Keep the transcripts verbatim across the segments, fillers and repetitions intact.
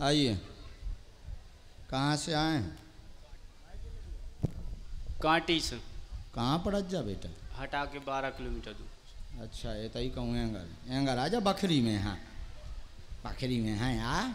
आइए। कहाँ से आए हैं? कांटी से। कहाँ पड़ जा बेटा? हटा के बारह किलोमीटर दूर। अच्छा ये तई कहूँ एंगर एंगर आजा बखरी में। हाँ बखरी में है यार।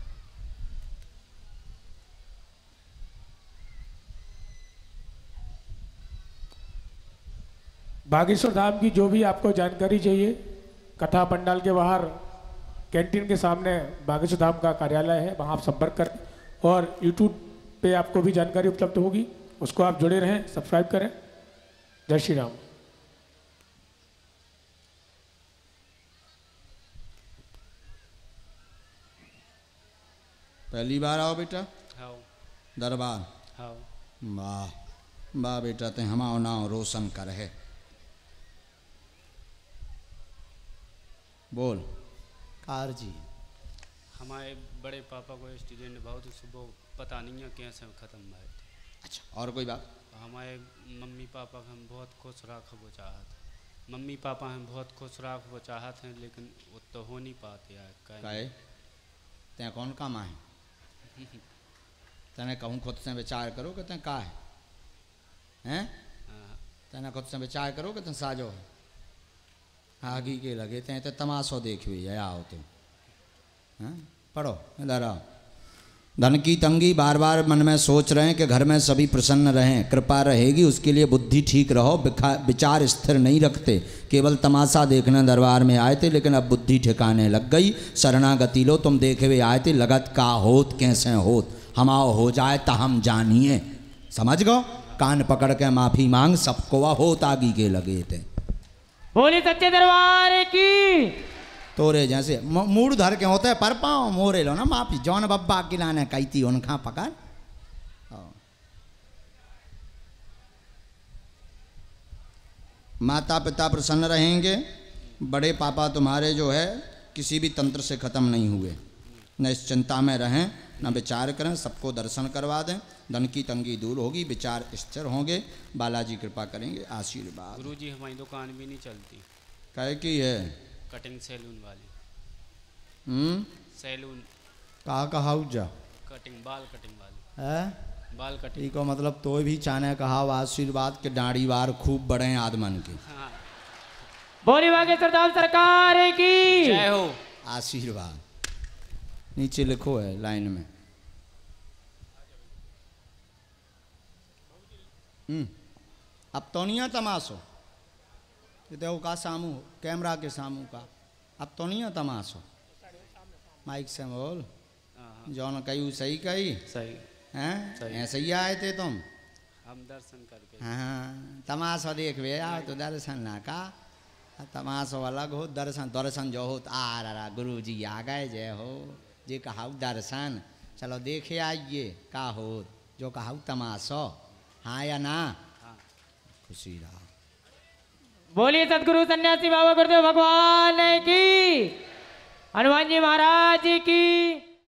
बागेश्वर धाम की जो भी आपको जानकारी चाहिए, कथा पंडाल के बाहर कैंटीन के सामने बागेश्वर धाम का कार्यालय है, वहाँ आप संपर्क करें। और यूट्यूब पे आपको भी जानकारी उपलब्ध होगी, उसको आप जुड़े रहें, सब्सक्राइब करें। जय श्री राम। पहली बार आओ बेटा? हाँ। दरबार? हाँ। वाह वाह बेटा, ते हमाओ नाव रोशन कर है। बोल। कार जी हमारे बड़े पापा को एक्सीडेंट बहुत सुबह पता नहीं है कैसे ख़त्म हुआ। अच्छा और कोई बात? हमारे मम्मी पापा को हम बहुत खुश रख वो चाहते। मम्मी पापा हम बहुत खुश रख वो चाहते हैं, लेकिन वो तो हो नहीं पाते यार। काहे? ते कौन काम है? तने कहूँ खुद से विचार करो कि ते का है हैं? तने खुद से विचार करो कि ते साजो है। आगे के लगे थे तो तमाशो देख हुई है। आओ तुम हैं? पढ़ो इधर आओ। धन की तंगी, बार बार मन में सोच रहे हैं कि घर में सभी प्रसन्न रहें, कृपा रहेगी, उसके लिए बुद्धि ठीक रहो, विचार स्थिर नहीं रखते, केवल तमाशा देखने दरबार में आए थे, लेकिन अब बुद्धि ठिकाने लग गई। शरणागति लो, तुम देखे हुए आए थे, लगत का होत कैसे होत, हमाओ हो जाए ता हम जानिए। समझ गो? कान पकड़ के माफी मांग, सबको वह होत आगी के लगे थे। बोली सच्चे दरबार की। तोरे जैसे मूड धर के होते पर पाओ मोरे लो ना माफी। जौन बब्बा की लाने कही थी उनका पकड़। माता पिता प्रसन्न रहेंगे। बड़े पापा तुम्हारे जो है किसी भी तंत्र से ख़त्म नहीं हुए। न इस चिंता में रहें, न विचार करें, सबको दर्शन करवा दें। धन की तंगी दूर होगी, विचार स्थिर होंगे, बालाजी कृपा करेंगे। आशीर्वाद। गुरुजी हमारी दुकान भी नहीं चलती। कहे की है? कटिंग सैलून वाली। हम्म सैलून कहा कहा जा कटिंग, बाल कटिंग वाली है। बाल कटिंग को मतलब तो भी चाने कहा आशीर्वाद के दाढ़ी वार खूब बड़े आदमन के। हाँ। बोली बागेश्वर धाम सरकार की जय हो। आशीर्वाद नीचे लिखो है लाइन में। हम्म अब तो नहीं तमाशो तो का सामू कैमरा के सामू का। अब तो नहीं तमाशो। माइक से बोल। जौन कही सही कही। सही हैं? ऐसे ही आए थे तुम? हम दर्शन करके। हाँ तमाशा देख वे आओ तो दर्शन ना का। तमाशो अलग हो, दर्शन दर्शन जो हो आ रहा गुरु जी आ गए, जय हो जी कहा दर्शन। चलो देखे आइए का हो जो कहा तमाशो। हाँ या ना? हाँ। खुशी रहा। बोलिए सदगुरु सन्यासी बाबा गुरुदेव भगवान की, हनुमान जी महाराज की।